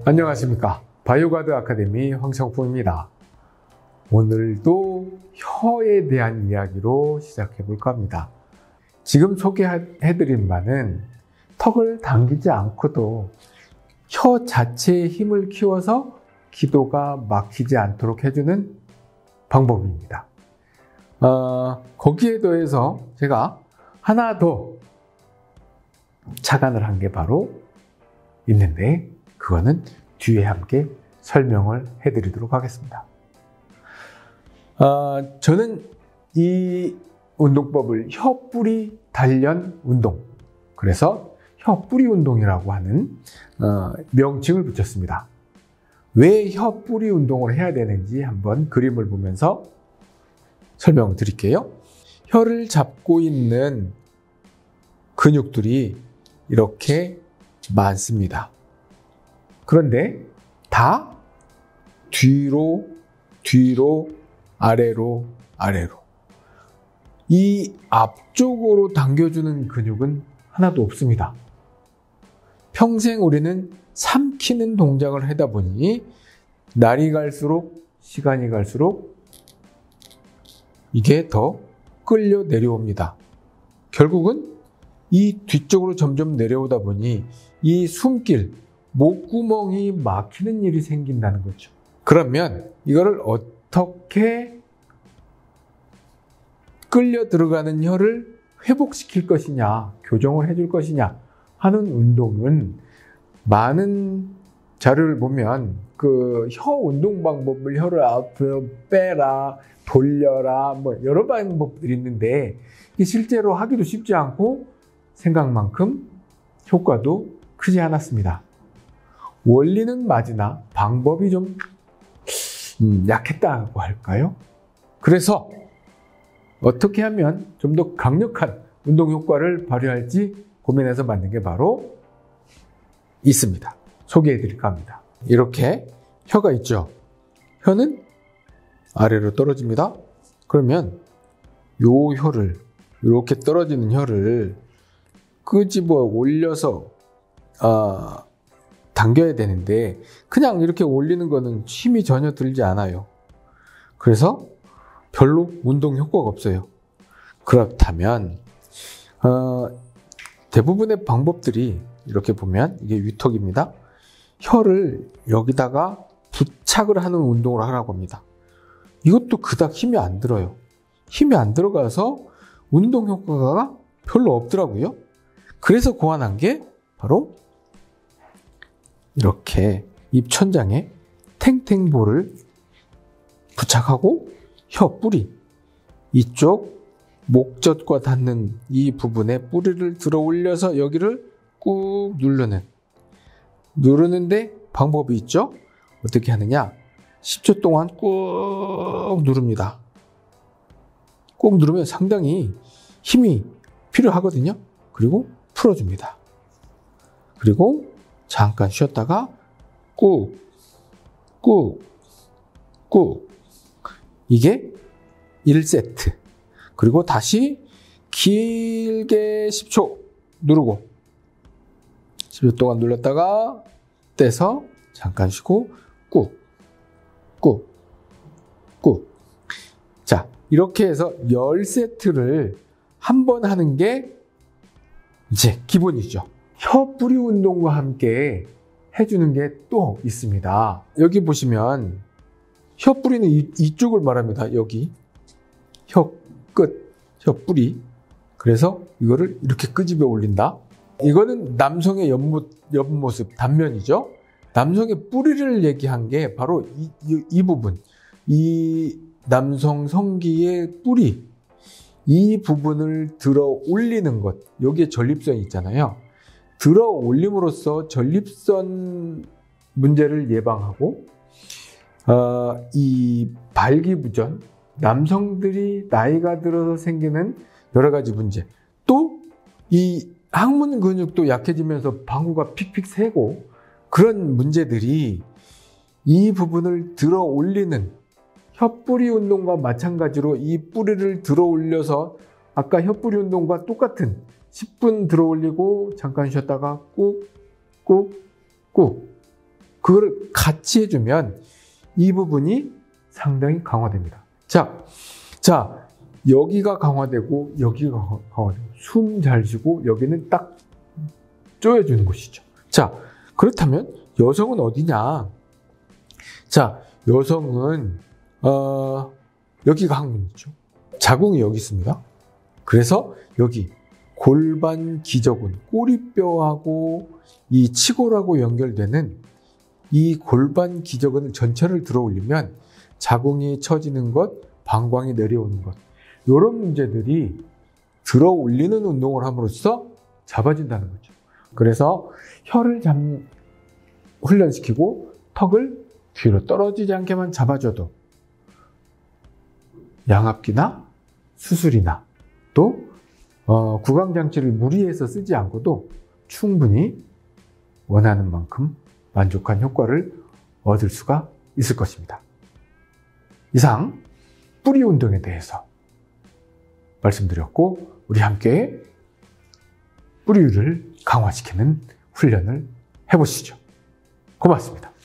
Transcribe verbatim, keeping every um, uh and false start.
안녕하십니까. 바이오가드 아카데미 황성풍입니다. 오늘도 혀에 대한 이야기로 시작해 볼까 합니다. 지금 소개해드린 바는 턱을 당기지 않고도 혀 자체의 힘을 키워서 기도가 막히지 않도록 해주는 방법입니다. 어, 거기에 더해서 제가 하나 더 착안을 한 게 바로 있는데 그거는 뒤에 함께 설명을 해드리도록 하겠습니다. 어, 저는 이 운동법을 혀뿌리 단련 운동, 그래서 혀뿌리 운동이라고 하는 어, 명칭을 붙였습니다. 왜 혀뿌리 운동을 해야 되는지 한번 그림을 보면서 설명을 드릴게요. 혀를 잡고 있는 근육들이 이렇게 많습니다. 그런데 다 뒤로, 뒤로, 아래로, 아래로. 이 앞쪽으로 당겨주는 근육은 하나도 없습니다. 평생 우리는 삼키는 동작을 하다 보니 날이 갈수록, 시간이 갈수록 이게 더 끌려 내려옵니다. 결국은 이 뒤쪽으로 점점 내려오다 보니 이 숨길, 목구멍이 막히는 일이 생긴다는 거죠. 그러면 이거를 어떻게 끌려 들어가는 혀를 회복시킬 것이냐, 교정을 해줄 것이냐 하는 운동은 많은 자료를 보면 그 혀 운동 방법을 혀를 앞으로 빼라, 돌려라, 뭐 여러 방법들이 있는데 실제로 하기도 쉽지 않고 생각만큼 효과도 크지 않았습니다. 원리는 맞으나 방법이 좀 음, 약했다고 할까요? 그래서 어떻게 하면 좀 더 강력한 운동 효과를 발휘할지 고민해서 만든 게 바로 있습니다. 소개해 드릴까 합니다. 이렇게 혀가 있죠. 혀는 아래로 떨어집니다. 그러면 요 혀를, 이렇게 떨어지는 혀를 끄집어 올려서 아, 당겨야 되는데 그냥 이렇게 올리는 거는 힘이 전혀 들지 않아요. 그래서 별로 운동 효과가 없어요. 그렇다면 어, 대부분의 방법들이 이렇게 보면 이게 위턱입니다. 혀를 여기다가 부착을 하는 운동을 하라고 합니다. 이것도 그닥 힘이 안 들어요. 힘이 안 들어가서 운동 효과가 별로 없더라고요. 그래서 고안한 게 바로 이렇게 입천장에 탱탱볼을 부착하고 혀 뿌리, 이쪽 목젖과 닿는 이 부분에 뿌리를 들어 올려서 여기를 꾹 누르는, 누르는데 방법이 있죠? 어떻게 하느냐? 십 초 동안 꾹 누릅니다. 꾹 누르면 상당히 힘이 필요하거든요. 그리고 풀어줍니다. 그리고 잠깐 쉬었다가 꾹, 꾹, 꾹. 이게 일 세트. 그리고 다시 길게 십 초 누르고 십 초 동안 눌렀다가 떼서 잠깐 쉬고 꾹, 꾹, 꾹. 자, 이렇게 해서 십 세트를 한 번 하는 게 이제 기본이죠. 혀 뿌리 운동과 함께 해주는 게 또 있습니다. 여기 보시면 혀 뿌리는 이, 이쪽을 말합니다. 여기 혀 끝, 혀 뿌리. 그래서 이거를 이렇게 끄집어 올린다. 이거는 남성의 옆모, 옆모습, 단면이죠. 남성의 뿌리를 얘기한 게 바로 이, 이, 이 부분. 이 남성 성기의 뿌리. 이 부분을 들어 올리는 것. 여기에 전립선이 있잖아요. 들어 올림으로써 전립선 문제를 예방하고 어, 이 발기부전, 남성들이 나이가 들어서 생기는 여러 가지 문제, 또 이 항문 근육도 약해지면서 방구가 픽픽 새고 그런 문제들이 이 부분을 들어 올리는 혀뿌리 운동과 마찬가지로 이 뿌리를 들어 올려서 아까 혀뿌리 운동과 똑같은 십 분 들어 올리고 잠깐 쉬었다가 꾹, 꾹, 꾹. 그거를 같이 해주면 이 부분이 상당히 강화됩니다. 자, 자, 여기가 강화되고 여기가 강화되고 숨 잘 쉬고 여기는 딱 조여주는 곳이죠. 자, 그렇다면 여성은 어디냐? 자, 여성은 어, 여기가 항문이죠. 자궁이 여기 있습니다. 그래서 여기 골반 기저근, 꼬리뼈하고 이 치골하고 연결되는 이 골반 기저근을 전체를 들어 올리면 자궁이 처지는 것, 방광이 내려오는 것, 이런 문제들이 들어 올리는 운동을 함으로써 잡아진다는 거죠. 그래서 혀를 잡, 훈련시키고 턱을 뒤로 떨어지지 않게만 잡아줘도 양압기나 수술이나 또 어, 구강장치를 무리해서 쓰지 않고도 충분히 원하는 만큼 만족한 효과를 얻을 수가 있을 것입니다. 이상 뿌리 운동에 대해서 말씀드렸고, 우리 함께 뿌리를 강화시키는 훈련을 해보시죠. 고맙습니다.